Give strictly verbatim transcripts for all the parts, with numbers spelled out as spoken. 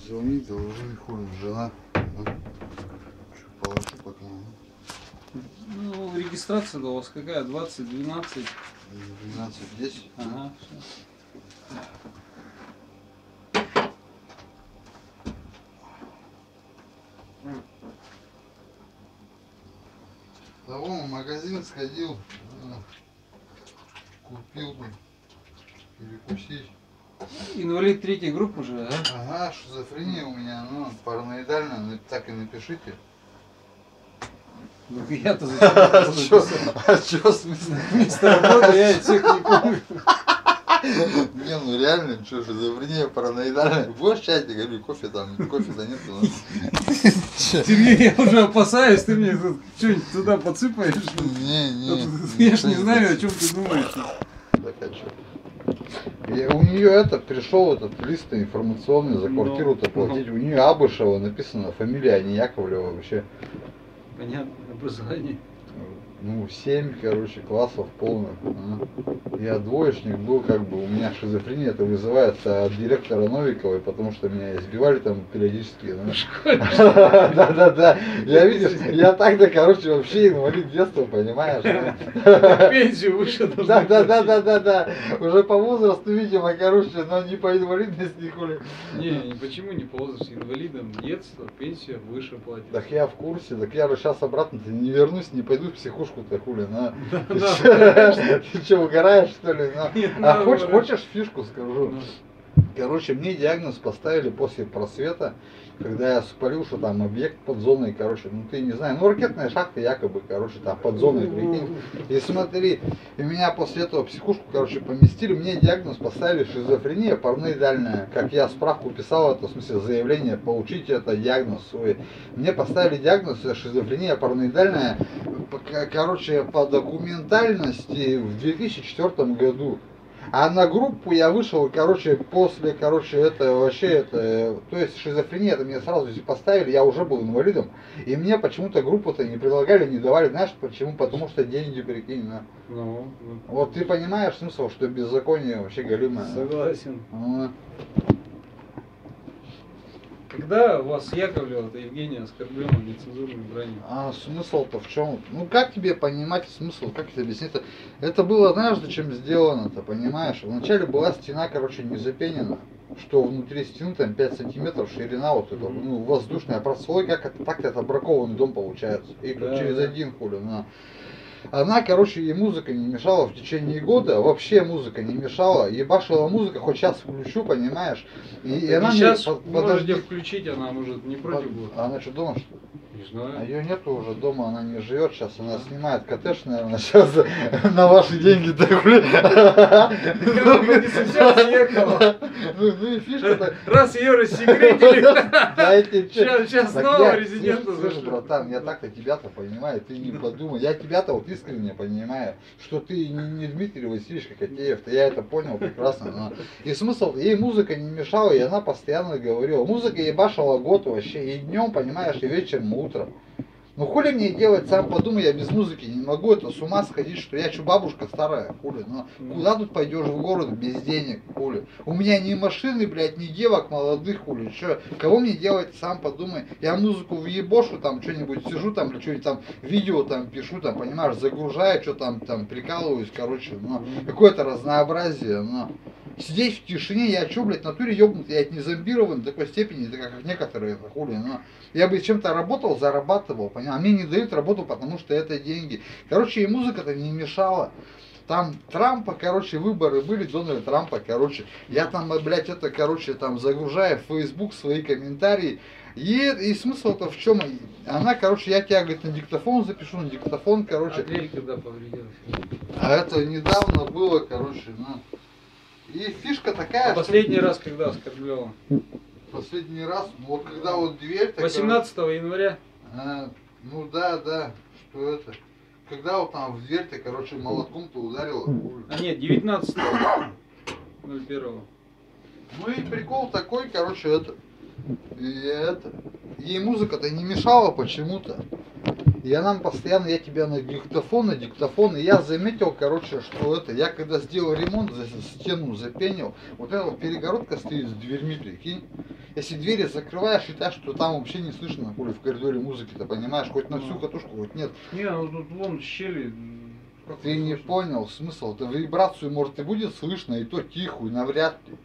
Звони, доложи, хуй, жена. Что, положи пока. Ну, регистрация у вас какая? двадцать двенадцать? двенадцать десять. Ага. Да вон, в магазин сходил, купил бы, перекусить. Инвалид третьей группы уже, а? Ага, шизофрения у меня, ну, параноидальная, так и напишите. Ну я-то зачем? А чё, в смысле? Место работы я всех не помню. Не, ну реально, что, шизофрения параноидальная. Будешь чай, я говорю, кофе там, кофе-то нет. Сергей, я уже опасаюсь, ты мне что-нибудь туда подсыпаешь? Не, не. Я ж не знаю, о чем ты думаешь. Так, а что? Я, у нее это пришел этот лист информационный за квартиру-то платить. У нее Абышева написано, фамилия, а не Яковлева вообще. Понятно, образование. Ну, семь, короче, классов полных. А. Я двоечник был, как бы, у меня шизофрения это вызывается от директора Новиковой, потому что меня избивали там периодически. Да-да-да. Я видишь, я тогда, короче, вообще инвалид детства, понимаешь? Пенсию выше должны. Да-да-да-да-да. Уже по возрасту, видимо, короче, но не по инвалидности, хули. Не, почему не по возрасту? Инвалидам детства, пенсия выше платит. Так я в курсе, так я же сейчас обратно не вернусь, не пойду в психушку-то, хули, на. Да, Ты да, что, угораешь, что ли? Нет, А надо хочешь, угорать. хочешь фишку скажу? Короче, мне диагноз поставили после просвета, когда я спалил, что там объект под зоной, короче, ну ты не знаешь, ну ракетная шахта якобы, короче, там под зоной, прикинь. И смотри, и меня после этого в психушку, короче, поместили, мне диагноз поставили шизофрения параноидальная, как я справку писал, это в смысле заявление, получите это диагноз свой. Мне поставили диагноз шизофрения параноидальная, короче, по документальности в две тысячи четвёртом году. А на группу я вышел, короче, после, короче, это вообще, это, то есть шизофрения, это мне сразу здесь поставили, я уже был инвалидом, и мне почему-то группу-то не предлагали, не давали, знаешь почему? Потому что деньги, прикинь, на. Ну, ну. Вот ты понимаешь смысл, что беззаконие вообще галимое? Согласен. А. Когда вас Яковлева, это Евгения, оскорблена нецензурной бранью? А смысл-то в чем? Ну как тебе понимать смысл, как тебе объяснить? Это, это было, знаешь, зачем сделано-то, понимаешь? Вначале была стена, короче, не запенена, что внутри стены там пять сантиметров ширина, вот это, ну, воздушная прослойка, как так-то это бракованный дом получается. И Да, через да. один хули, на. Она, короче, ей музыка не мешала в течение года, вообще музыка не мешала, ебашила музыка, хоть сейчас включу, понимаешь? И, и она сейчас мне, можете подожди, включить, она может не против будет. а она что, дома, что ли? Не А знаю. ее нету уже дома, она не живет сейчас, она снимает коттедж, наверное, сейчас на ваши деньги так, блин. Не совсем съехала. Ну, ну и фишка-то. Раз ее рассекретили, Дайте сейчас, сейчас Так снова я- резиденту слышь, слышь, зашли. братан, я так-то тебя-то понимаю, ты не подумай, я тебя-то вот искренне понимаю, что ты не, не Дмитрий Васильевич Кокотеев-то, я это понял прекрасно. Но... И смысл, ей музыка не мешала, и она постоянно говорила, музыка ебашила год вообще, и днем, понимаешь, и вечером, и утром. Ну хули мне делать, сам подумай, я без музыки не могу, это с ума сходить, что я что, бабушка старая, хули, но куда тут пойдешь в город без денег, хули. У меня ни машины, блядь, ни девок молодых, хули, что, кого мне делать, сам подумай. Я музыку въебошу, там, что-нибудь сижу, там, или что-нибудь там, видео там пишу, там, понимаешь, загружаю, что там, там, прикалываюсь, короче, ну, какое-то разнообразие, но... Сидеть в тишине, я что, блядь, в натуре ёбнутый, я не зомбирован до такой степени, так как некоторые, это хули, но я бы чем-то работал, зарабатывал, понимаешь, а мне не дают работу, потому что это деньги. Короче, и музыка-то не мешала. Там Трампа, короче, выборы были, Дональда Трампа, короче, я там, блядь, это, короче, там загружаю в Facebook свои комментарии, и, и смысл-то в чем? Она, короче, я тебя, говорит, на диктофон запишу, на диктофон, короче. А дверь когда повредилась? А это недавно было, короче, ну. И фишка такая, А последний раз когда оскорбляла? Последний раз, ну вот когда вот дверь... восемнадцатого января? А, ну да, да, что это... Когда вот там в дверь-то, короче, молотком-то ударила. А нет, девятнадцатого ноль первого. Ну и прикол такой, короче, это... И это... Ей музыка-то не мешала почему-то. И она постоянно, я тебя на диктофон, на диктофон, и я заметил, короче, что это, я когда сделал ремонт, за стену запенил, вот эта вот перегородка стоит с дверьми, прикинь, Если двери закрываешь, считай, что там вообще не слышно, хули, в коридоре музыки-то, понимаешь? Хоть на всю катушку, хоть нет. Не, ну тут вон щели. Как Ты не слышно? понял смысл. Это вибрацию, может, и будет слышно, и то тихую, навряд ли.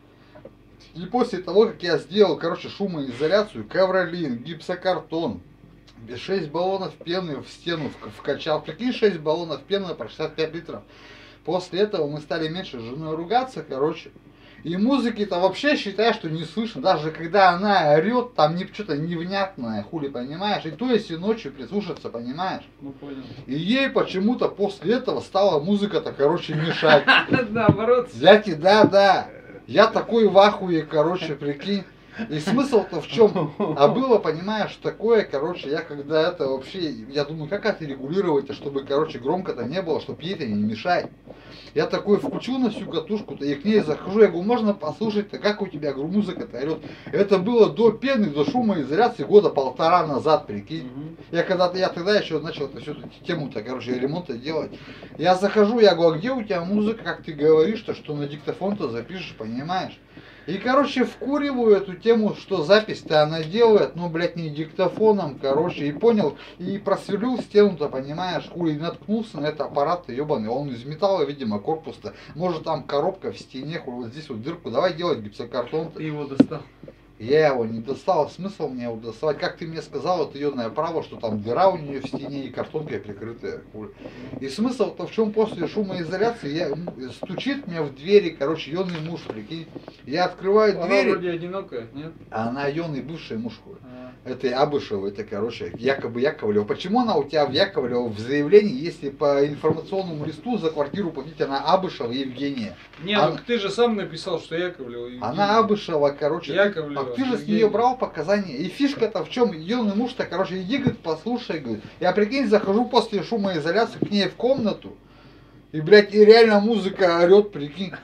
И после того, как я сделал, короче, шумоизоляцию, ковролин, гипсокартон, шесть баллонов пены в стену вкачал. Прикинь, шесть баллонов пены по шестьдесят пять литров. После этого мы стали меньше с женой ругаться, короче. И музыки-то вообще считай, что не слышно. Даже когда она орет, там не, что-то невнятное, хули, понимаешь? И то, если ночью прислушаться, понимаешь? Ну понял. И ей почему-то после этого стала музыка-то, короче, мешать. Наоборот. Взять, да, да. Я такой в ахуе, короче, прикинь. И смысл-то в чем? А было, понимаешь, такое, короче, я когда это вообще, я думаю, как это регулировать, чтобы, короче, громко-то не было, чтобы ей-то не мешать. Я такой включу на всю катушку-то, и к ней захожу, я говорю, можно послушать-то, как у тебя, говорю, музыка-то орет. Это было до пены, до шумоизоляции года полтора назад, прикинь. Мгм. Я когда-то, я тогда еще начал это всю эту тему-то, короче, ремонта делать. Я захожу, я говорю, а где у тебя музыка, как ты говоришь-то, что на диктофон-то запишешь, понимаешь? И, короче, вкуриваю эту тему, что запись-то она делает, ну, блядь, не диктофоном, короче, и понял, и просверлил стену-то, понимаешь, хуй, и наткнулся на этот аппарат-то ебаный, он из металла, видимо, корпус-то, может, там коробка в стене, хуй, вот здесь вот дырку, давай делать гипсокартон-то. Ты его достал. Я его не достал, смысл мне его доставать, как ты мне сказал, это ее право, что там дыра у нее в стене и картонкой прикрытая, хуй. И смысл-то в чем после шумоизоляции, я, стучит мне в двери, короче, ёный муж, прикинь, я открываю Она двери. вроде одинокая, нет? А она ионный бывший муж. Хуй. А. Это Абышева, это, короче, якобы Яковлева. Почему она у тебя в Яковлева в заявлении, если по информационному листу за квартиру платить, она Абышева Евгения? Не, Она- ну ты же сам написал, что Яковлева. Евгения. Она Абышева, короче. Яковлева, А ты же с Евгения. нее брал показания. И фишка-то в чем? Ионный муж-то, короче, иди, говорит, послушай, говорит. Я, прикинь, захожу после шумоизоляции к ней в комнату. И, блядь, и реально музыка орет, прикинь.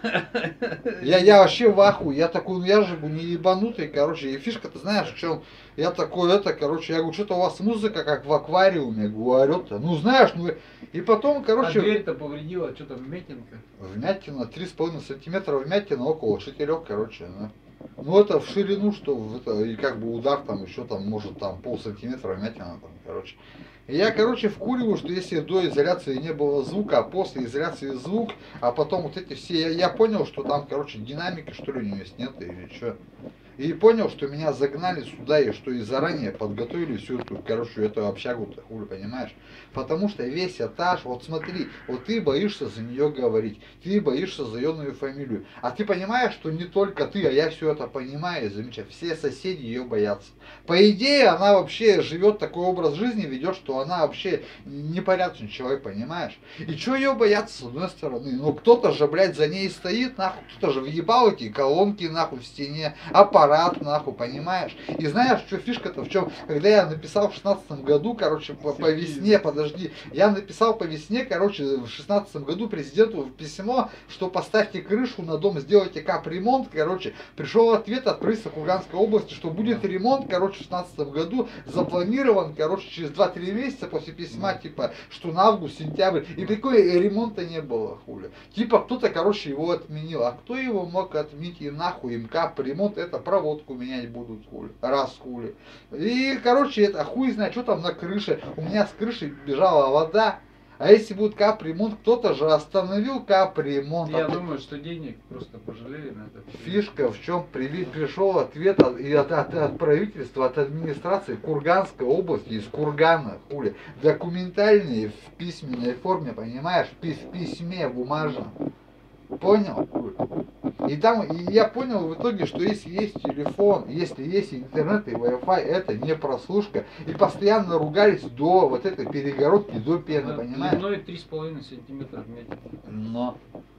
Я, я вообще в ахуе. Я такой, ну я же не ебанутый, короче. И фишка, ты знаешь, в чем? Я такой, это, короче, я говорю, что-то у вас музыка как в аквариуме, я говорю, орет-то. Ну, знаешь, ну, и потом, А короче, дверь-то повредила, что там, вмятинка? вмятина, три с половиной сантиметра вмятина, около четырех, короче, да. Ну, это в ширину, что в это, и как бы удар там еще там, может, там пол сантиметра вмятина, там, короче. И я, короче, вкуриваю, что если до изоляции не было звука, а после изоляции звук, а потом вот эти все, я, я понял, что там, короче, динамики, что ли, у нее нет или что. И понял, что меня загнали сюда, и что и заранее подготовили всю эту, короче, эту общагу-то, хули, понимаешь? Потому что весь этаж, вот смотри, вот ты боишься за нее говорить, ты боишься за ее фамилию, а ты понимаешь, что не только ты, а я все это понимаю и замечаю, все соседи ее боятся. По идее, она вообще живет такой образ жизни, ведет, что она вообще непорядочный человек, понимаешь? И что ее бояться, с одной стороны? Ну, кто-то же, блядь, за ней стоит, нахуй, кто-то же въебал эти колонки, нахуй, в стене, аппарат, нахуй, понимаешь? И знаешь, что фишка-то в чем? Когда я написал в шестнадцатом году, короче, по, по весне, подожди, я написал по весне, короче, в шестнадцатом году президенту письмо, что поставьте крышу на дом, сделайте капремонт, короче, пришел ответ от правительства Курганской области, что будет ремонт, короче, в шестнадцатом году запланирован, короче, через два-три месяца после письма, типа, что на август, сентябрь, и такой ремонта не было, хули. Типа, кто-то, короче, его отменил, а кто его мог отменить, и нахуй им капремонт, это проводку менять будут, хули, раз, хули. И, короче, это хуй знает, что там на крыше, у меня с крыши бежала вода. А если будет капремонт, кто-то же остановил капремонт. Я а думаю, что денег просто пожалели на это. Фишка в чем пришел ответ от, и от, от, от правительства, от администрации Курганской области, из Кургана, хули, документальные в письменной форме, понимаешь, в, пис, в письме бумажном. Понял? И там и я понял в итоге, что если есть телефон, если есть интернет и Wi-Fi, это не прослушка. И постоянно ругались до вот этой перегородки, до пены, понимаешь? Длиной три с половиной сантиметра вмятина. Но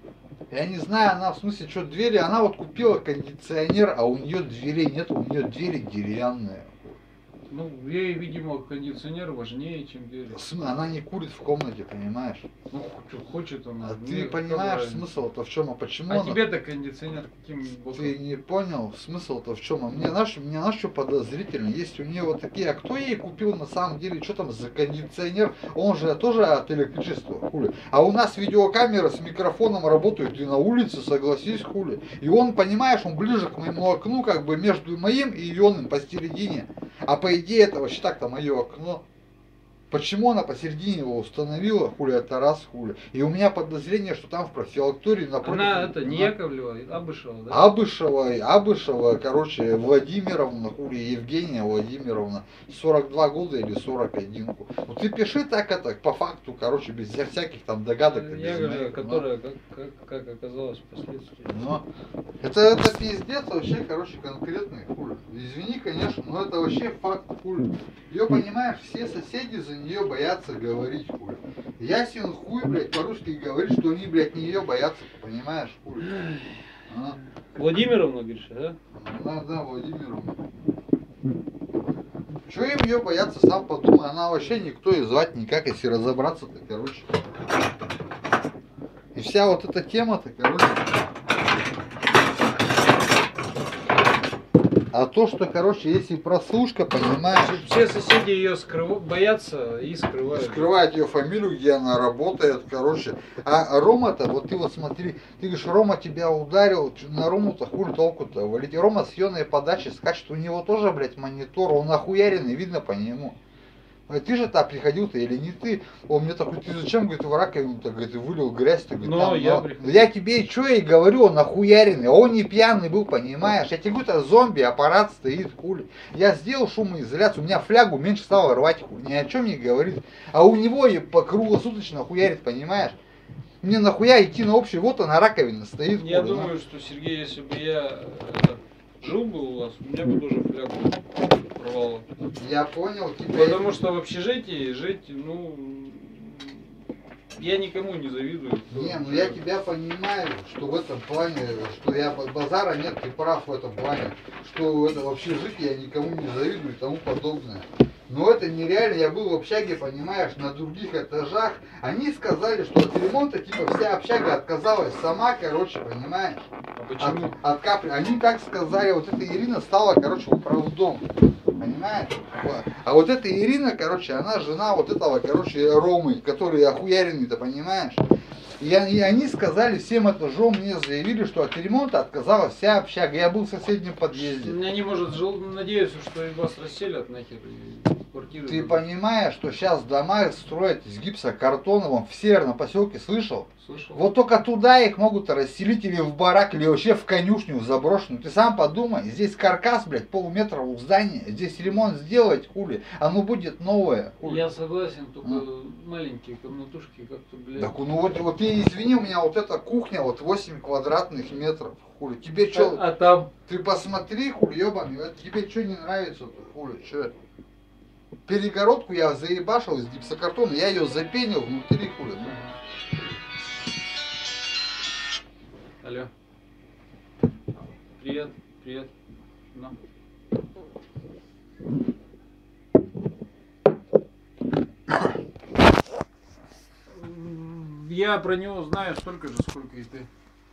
я не знаю, она в смысле, что двери, она вот купила кондиционер, а у нее дверей нет, у нее двери деревянные. Ну, ей, видимо, кондиционер важнее, чем Гере. Она не курит в комнате, понимаешь? Ну, хочет, хочет она. А Мне ты какая понимаешь разница? смысл-то в чем? А почему А она... тебе-то кондиционер каким боком? Ты не понял смысл-то в чем? А мне наш, мне наш что подозрительно. Есть у нее вот такие, а кто ей купил на самом деле, что там за кондиционер? Он же тоже от электричества, хули. А у нас видеокамеры с микрофоном работают и на улице, согласись, хули. И он, понимаешь, он ближе к моему окну, как бы между моим и ионным посередине. А по идее это вообще так-то мое окно. Почему она посередине его установила, хули, это раз, хули. И у меня подозрение, что там в профилактории напротив... Она это не на- Яковлева, а Абышева, да? Абышева, Абышева, короче, Владимировна, хули, Евгения Владимировна, сорок два года или сорок один. Вот ты пиши так это, по факту, короче, без вся- всяких там догадок. без Яковлева, моих, но- которая, как, как, как оказалось впоследствии. но это, это пиздец вообще, короче, конкретный, хули. Извини, конечно, но это вообще факт, хули. Ее, понимаешь, все соседи за нее боятся говорить, хули. Ясен хуй, блядь, по-русски говорит, что они, блядь, не ее боятся, понимаешь, хули. А? Владимировна, говоришь, да? Да, да, Владимировна. Чего им ее бояться, сам подумай, она вообще никто и звать никак, если разобраться-то, короче. И вся вот эта тема-то, короче. А то, что, короче, если прослушка, понимаешь, Все соседи ее скрыв... боятся и скрывают. скрывает ее фамилию, где она работает, короче. А Рома-то, вот ты вот смотри, ты говоришь, Рома тебя ударил, на Рому-то хуй толку-то валить. Рома с съемной подачи скачет, у него тоже, блядь, монитор, он охуяренный, видно по нему. А ты же там приходил-то или не ты? Он мне такой, ты зачем, говорит, в раковину-то, говорит, вылил грязь-то, говорит, Но там, я но». приходил. Я тебе что и говорю, он охуяренный, а он не пьяный был, понимаешь? Я тебе говорю, это зомби, аппарат стоит, хули. Я сделал шумоизоляцию, у меня флягу меньше стало рвать, хули, ни о чем не говорит. А у него и по круглосуточно хуярит, понимаешь? Мне нахуя идти на общий, вот она раковина стоит. Я хули, думаю, что, Сергей, если бы я это, жил бы у вас, у меня бы тоже флягу порвало. ну. Я понял тебя. Потому что в общежитии жить, ну, я никому не завидую. кто Не, ну живет. я тебя понимаю, что в этом плане, что я базара нет, ты прав в этом плане, что это вообще жить я никому не завидую и тому подобное. Но это нереально, я был в общаге, понимаешь, на других этажах, они сказали, что от ремонта, типа, вся общага отказалась сама, короче, понимаешь, А от, почему? от капли. Они так сказали, вот эта Ирина стала, короче, управдом, понимаешь? Вот. А вот эта Ирина, короче, она жена вот этого, короче, Ромы, который охуяренный-то, понимаешь? И они, и они сказали всем этажом, мне заявили, что от ремонта отказалась вся общага. Я был в соседнем подъезде. Они, может, жил... надеются, что и вас расселят нахер и квартиры. Ты дадут. понимаешь, что сейчас дома строят из гипсокартоновом в северном поселке, слышал? Слышал? Вот только туда их могут расселить или в барак, или вообще в конюшню заброшенную. Ты сам подумай, здесь каркас, блядь, полметра у здания, здесь ремонт сделать, хули, оно будет новое. Хули. Я согласен, только А. маленькие комнатушки как-то, блядь. Так, ну вот, вот ты извини, у меня вот эта кухня, вот восемь квадратных метров, хули. Тебе что, А, а там? ты посмотри, хули, ебаный, это тебе что не нравится-то, хули, что? Перегородку я заебашил из гипсокартона, я ее запенил внутри, хули. ну. Алло. Привет, привет. Ну. Я про него знаю столько же, сколько и ты.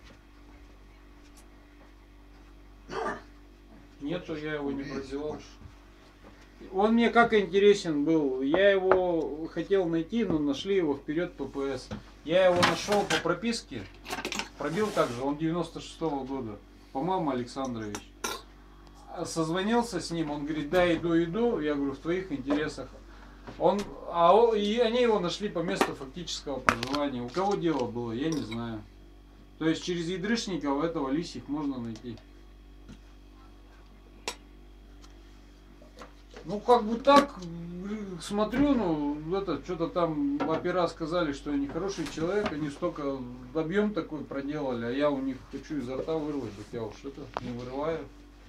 Нету, я его не прозевал. Он мне как интересен был. Я его хотел найти, но нашли его вперед ППС. Я его нашел по прописке. Пробил также, он девяносто шестого года. По-моему, Александрович. Созвонился с ним, он говорит, да, иду, иду. Я говорю, в твоих интересах. Он, а о- и они его нашли по месту фактического проживания. У кого дело было, я не знаю. То есть через Ядрышникова этого лисих можно найти. Ну, как бы так, смотрю, ну, это, что-то там опера сказали, что они хороший человек, они столько объем такой проделали, а я у них хочу изо рта вырвать, так я уж это не вырываю.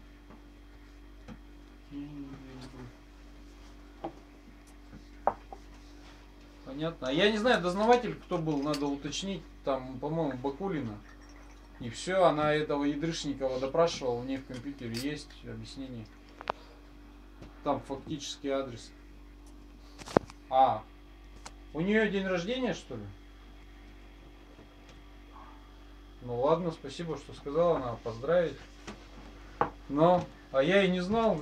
Понятно. А я не знаю, дознаватель кто был, надо уточнить, там, по-моему, Бакулина. И все, она этого Ядрышникова допрашивала, у нее в компьютере есть объяснение. там фактический адрес. А, у нее день рождения, что ли? Ну ладно, спасибо, что сказала, надо поздравить. Но, а я и не знал.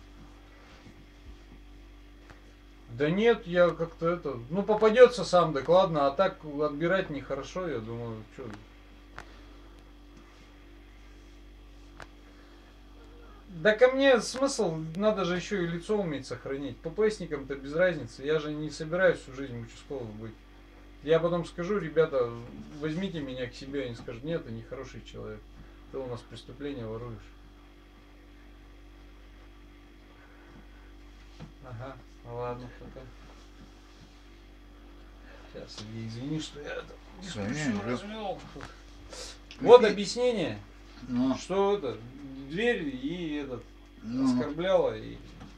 Да нет, я как-то это... Ну попадется сам, так ладно, а так отбирать нехорошо, я думаю, что... Да ко мне смысл, надо же еще и лицо уметь сохранить. ППСникам-то без разницы, я же не собираюсь всю жизнь участковым быть. Я потом скажу, ребята, возьмите меня к себе, они скажут, нет, ты не хороший человек, ты у нас преступление воруешь. Ага, ладно, пока. Сейчас, Сергей, извини, что я это дискуссию развел. Вот объяснение, Ну, что это, дверь и этот, ну, оскорбляла и...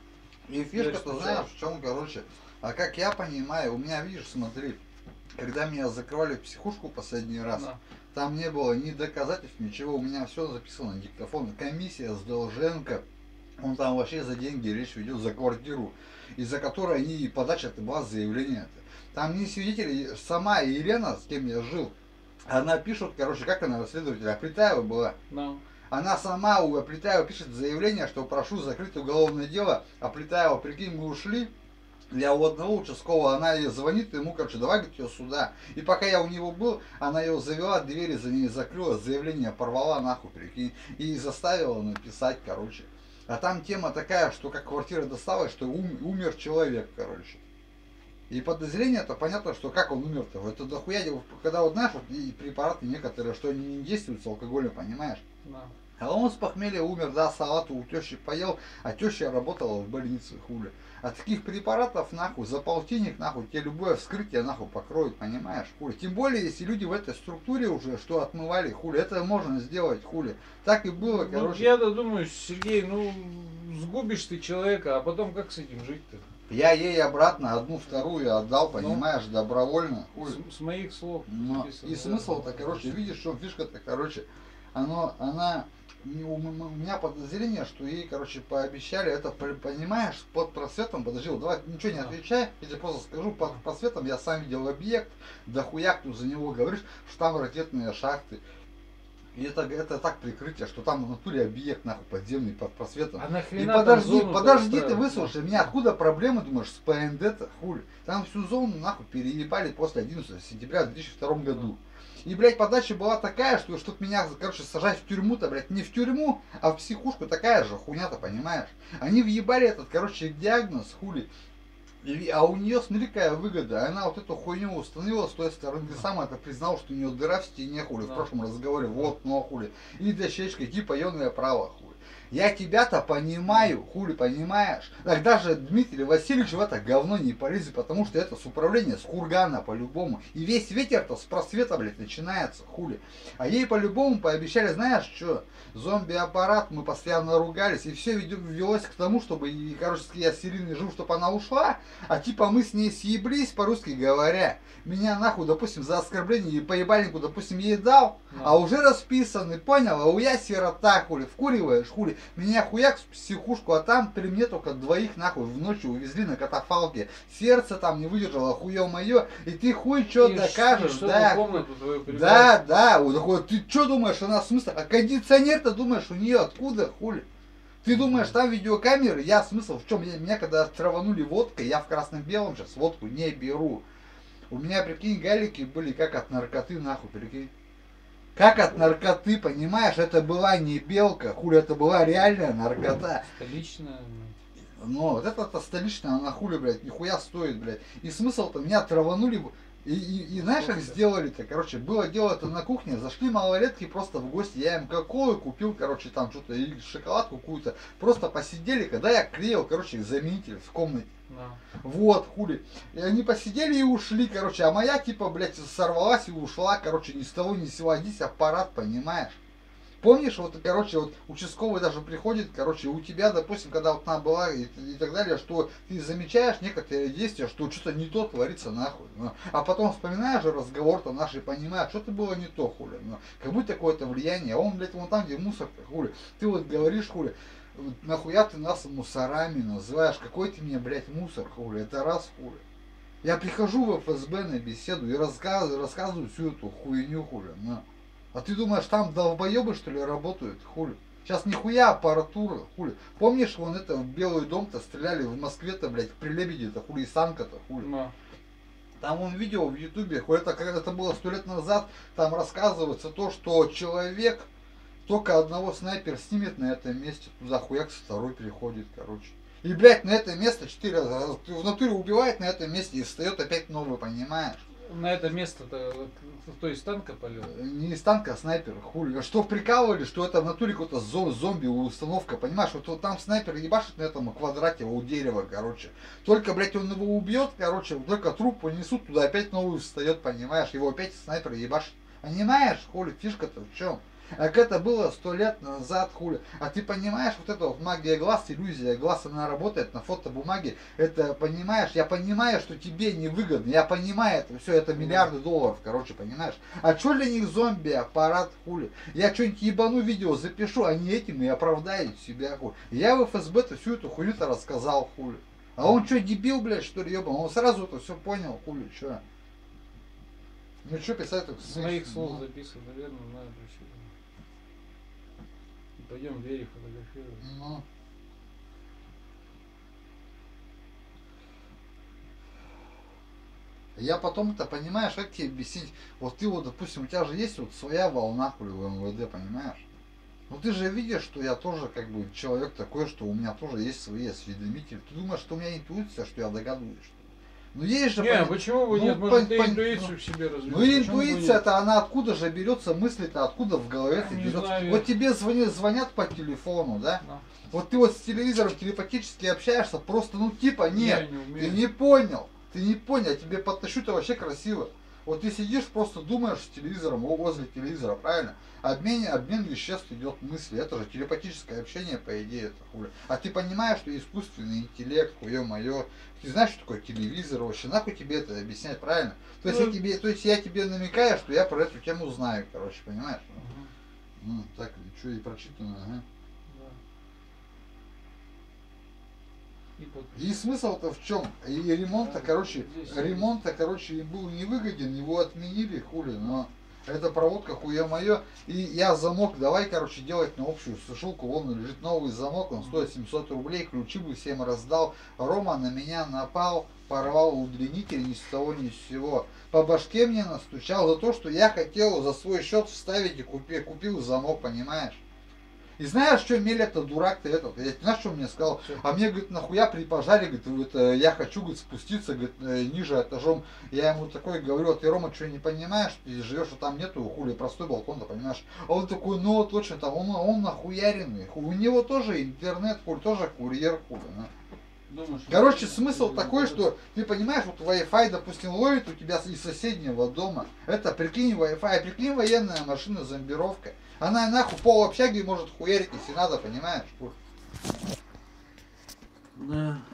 и фишка-то знаешь в чем, короче. А как я понимаю, у меня, видишь, смотри, когда меня закрывали в психушку последний раз, Да. там не было ни доказательств, ничего, у меня все записано на диктофон. Комиссия с Долженко, он там вообще за деньги речь ведет, за квартиру, из-за которой они подача это была заявление. Там не свидетели, сама Елена, с кем я жил, она пишет, короче, как она расследователь, Аплетаева была. No. Она сама у Аплетаева пишет заявление, что прошу закрыть уголовное дело. Аплетаева, прикинь, мы ушли. Я у одного участкового, она ей звонит, ему, короче, давай, говорит, ее сюда. И пока я у него был, она ее завела, двери за ней закрыла, заявление порвала нахуй, прикинь. И заставила написать, короче. А там тема такая, что как квартира досталась, что ум, умер человек, короче. И подозрение, это понятно, что как он умер-то. Это дохуя, когда вот знаешь, вот и препараты некоторые, что они не действуют с алкоголем, понимаешь? No. А он с похмелья умер, да, салату у тещи поел, а теща работала в больнице, хули. А таких препаратов, нахуй, за полтинник, нахуй, тебе любое вскрытие, нахуй, покроют, понимаешь, хули. Тем более, если люди в этой структуре уже, что отмывали, хули, это можно сделать, хули. Так и было, короче. Ну, я-то думаю, Сергей, ну, сгубишь ты человека, а потом как с этим жить-то? Я ей обратно одну вторую отдал, понимаешь, ну, добровольно. Хули. С, с моих слов. Но, написано, и да. смысл-то, короче, видишь, что фишка-то, короче, оно, она... У меня подозрение, что ей, короче, пообещали, это, понимаешь, под просветом, подожди, вот давай ничего не отвечай, я тебе просто скажу, под просветом я сам видел объект, да хуяк ты за него говоришь, что там ракетные шахты. И это, это так прикрытие, что там в натуре объект, нахуй, подземный, под просветом. А нахрена И подожди, там подожди, ты выслушай меня, откуда проблемы, думаешь, с ПНД-то, хули? Там всю зону, нахуй, переебали после одиннадцатого сентября в две тысячи втором году. И, блядь, подача была такая, что чтобы меня, короче, сажать в тюрьму-то, блядь, не в тюрьму, а в психушку, такая же хуйня-то, понимаешь? Они въебали этот, короче, диагноз, хули. И, а у нее, смотри, какая выгода. Она вот эту хуйню установила с той стороны. Ты сам это признал, что у нее дыра в стене, хули, в прошлом разговоре. Вот, ну, хули. И дощечка, типа, ёное право, хули. Я тебя-то понимаю, хули, понимаешь? Так даже Дмитрий Васильевич в это говно не полезет, потому что это с управления, с кургана по-любому. И весь ветер-то с просвета, блядь, начинается, хули. А ей по-любому пообещали, знаешь что, зомби-аппарат, мы постоянно ругались, и все велось к тому, чтобы, и, короче, я с Ириной жил, чтобы она ушла, а типа мы с ней съеблись, по-русски говоря. Меня нахуй, допустим, за оскорбление и по ебальнику, допустим, ей дал, а уже расписанный, понял? А у я сирота, хули, вкуриваешь, хули. Меня хуяк в психушку, а там при мне только двоих нахуй в ночь увезли на катафалке. Сердце там не выдержало, хуё моё, и ты хуй чё И докажешь, что да? Да, да, вот такой, ты чё думаешь, она в смысле, а кондиционер-то думаешь у нее откуда, хули? Ты думаешь, там видеокамеры, я смысл в чем? Меня, меня когда траванули водкой, я в красном-белом сейчас водку не беру. У меня, прикинь, галики были как от наркоты, нахуй, прикинь. Как от наркоты, понимаешь? Это была не белка, хули, это была реальная наркота. Столичная. Но вот это-то столичная, она хули, блядь, нихуя стоит, блядь. И смысл-то, меня траванули, и, и, и знаешь, как сделали-то, короче, было дело это на кухне, зашли малолетки просто в гости, я им кока-колу купил, короче, там что-то, или шоколадку какую-то, просто посидели, когда я клеил, короче, заменитель в комнате. Да. Вот, хули. И они посидели и ушли, короче, а моя, типа, блядь, сорвалась и ушла, короче, ни с того ни с сего, здесь аппарат, понимаешь? Помнишь, вот, короче, вот участковый даже приходит, короче, у тебя, допустим, когда вот она была и, и так далее, что ты замечаешь некоторые действия, что что-то не то творится нахуй. Ну, а потом вспоминаешь же разговор-то наш и понимаешь, что-то было не то, хули. Ну, как будто какое-то влияние. А он, блядь, вон там, где мусор, хули. Ты вот говоришь, хули. Вот нахуя ты нас мусорами называешь? Какой ты мне, блядь, мусор, хули? Это раз, хули. Я прихожу в эф эс бэ на беседу и рассказываю, рассказываю всю эту хуйню, хули. На. А ты думаешь, там долбоебы, что ли, работают, хули? Сейчас нихуя аппаратура, хули. Помнишь, вон это в Белый дом-то стреляли в Москве-то, блядь, при Лебеде-то, хули, и Санка-то, хули. Но. Там он видео в Ютубе, это когда это было сто лет назад, там рассказывается то, что человек только одного снайпера снимет на этом месте, туда хуякс второй приходит, короче. И, блядь, на это место четыре раза в натуре убивает на этом месте и встает опять новый, понимаешь? На это место-то, то есть танка полет? Не из танка, а снайпер, хули. Что прикалывали, что это в натуре какой-то зомби установка, понимаешь? Вот, вот там снайпер ебашит на этом квадрате у дерева, короче. Только, блядь, он его убьет, короче, только труп понесут, туда опять новый встает, понимаешь? Его опять снайпер ебашит. Понимаешь, хули, фишка-то в чем? Как это было сто лет назад, хули. А ты понимаешь, вот это вот магия глаз, иллюзия глаз, она работает на фотобумаге. Это, понимаешь, я понимаю, что тебе невыгодно. Я понимаю это, все, это миллиарды долларов, короче, понимаешь. А что для них зомби, аппарат, хули? Я что-нибудь ебану видео запишу, они этим и оправдают себя, хули. Я в эф эс бэ-то всю эту хуйню-то рассказал, хули. А он что, дебил, блядь, что ли, ебан? Он сразу это все понял, хули, что? Ну что писать так? С моих слов записывать, наверное, надо вообще. Пойдем двери фотографировать. Ну. Я потом-то, понимаешь, как тебе объяснить? Вот ты вот, допустим, у тебя же есть вот своя волна, хули, в эм вэ дэ, понимаешь? Ну ты же видишь, что я тоже как бы человек такой, что у меня тоже есть свои осведомители. Ты думаешь, что у меня интуиция, что я догадываюсь, что ли? Ну есть же... Не, пон... почему бы ну, нет? Может, пон... ты пон... интуицию ну, в себе развил? Ну интуиция-то, она откуда же берется, мысли-то откуда в голове-то Не берется? знаю. Вот тебе звонят, звонят по телефону, да? Да. Вот ты вот с телевизором телепатически общаешься, просто ну типа нет, Я не умею. ты не понял, ты не понял, я тебе подтащу-то вообще красиво. Вот ты сидишь, просто думаешь с телевизором, возле телевизора, правильно? Обмен, обмен веществ идет мысли, это же телепатическое общение, по идее, это хули. А ты понимаешь, что искусственный интеллект, хуе-мое, ты знаешь, что такое телевизор вообще, нахуй тебе это объяснять, правильно? То есть, Ну, я тебе, то есть я тебе намекаю, что я про эту тему знаю, короче, понимаешь? Ага. Ну, так, что и прочитано, ага. Да. И под- И смысл-то в чем? И ремонт-то, Да, короче, здесь ремонт-то, короче, был невыгоден, его отменили, хули, но это проводка хуя мое. И я замок, давай, короче, делать на общую сушилку, вон лежит новый замок, он стоит семьсот рублей, ключи бы всем раздал. Рома на меня напал, порвал удлинитель ни с того ни с сего. По башке мне настучал за то, что я хотел за свой счет вставить и купи, купил замок, понимаешь? И знаешь, что Меля-то дурак-то этот? Я, знаешь, что он мне сказал? А мне, говорит, нахуя при пожаре, говорит, вот, э, я хочу, говорит, спуститься, говорит, э, ниже этажом. Я ему такой говорю, а ты, Рома, что, не понимаешь, ты живешь, а там нету, хули, простой балкон-то, понимаешь? А он такой, ну, точно, там, он, он нахуяренный. У него тоже интернет, хули, тоже курьер, хули. Ну. Думаешь, Короче, что- смысл такой, что ты понимаешь, вот Wi-Fi, допустим, ловит у тебя из соседнего дома. Это, прикинь, Wi-Fi, прикинь, военная машина зомбировка. Она нахуй пол общаги может хуярить, если надо, понимаешь? Да.